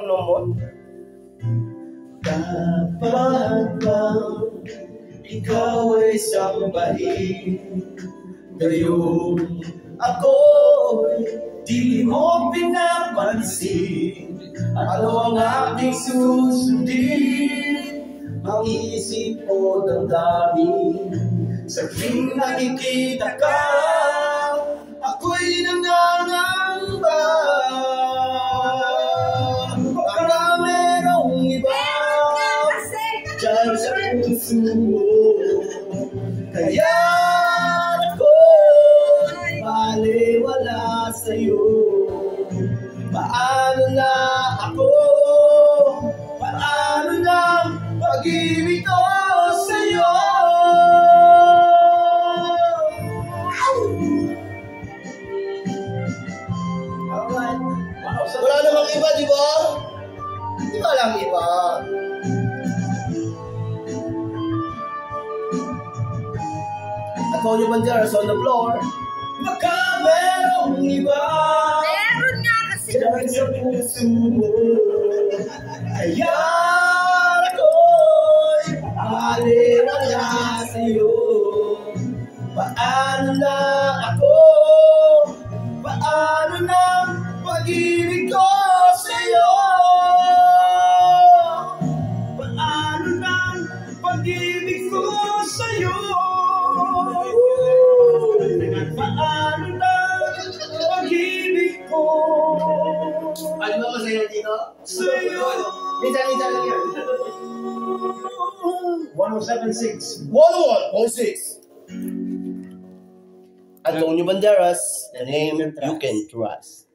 inom mo? Dapat bang ikaw ay sambahin? Ngayon ako'y di mo pinapansin. Ano ang aking susundin? Mag-iisip o damdamin? Sa tuwing nakikita ka, ako'y nangangamba. Baka merong iba dyan sa puso mo. Kaya ako'y baliwala sa'yo. Paano na ako? Paano na pag-ibig ko sa'yo? Wala namang iba, di ba? Di ba lang iba? Antonio Banderas on the floor. Baka merong iba. Meron nga kasi. Diyan sa puso mo. Kaya ako'y baliwala sa'yo. Paano na ako? Paano na pag-ibig ko sa'yo? Paano na pag-ibig ko sa'yo? Paano na pag-ibig ko? Ano ba ko sa'yo dito? Sa'yo! Minsan lang yan. 107.6 101.6 Antonio Banderas, the name you can trust.